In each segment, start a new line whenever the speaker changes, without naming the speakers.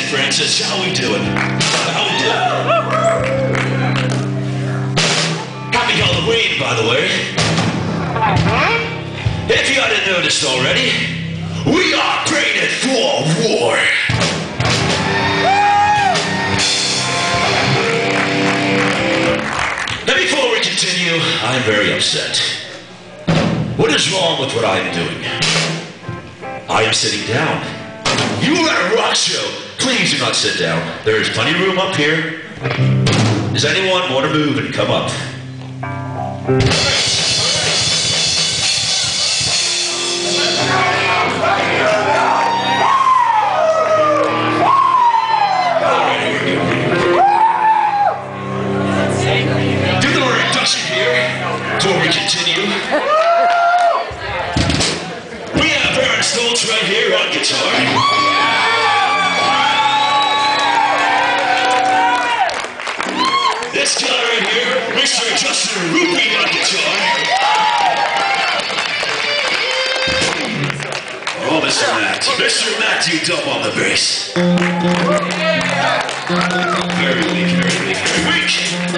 Francis. How we doing? How we doing? Happy Halloween, by the way. If you hadn't noticed already, we are created for war. Now before we continue, I'm very upset. What is wrong with what I'm doing? I am sitting down. You are at a rock show. Please do not sit down. There is plenty of room up here. Does anyone want to move and come up? Do the reduction here before we continue. We have Aaron Stoltz right here on guitar. This guy right here, Mr. Justin Rupee on guitar. Oh, Mr. Matt. Mr. Matthew Dub on the bass. Very weak, very weak, very weak.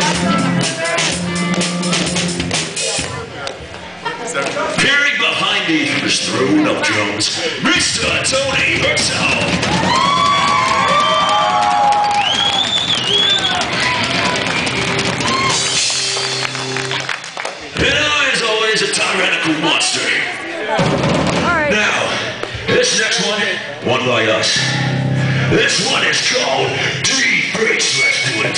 Peering behind me from his throne of drums, Mr. Tony Hertel. And I, as always, a tyrannical monster. Now, this next one by us. This one is called D-Face. Let's do it.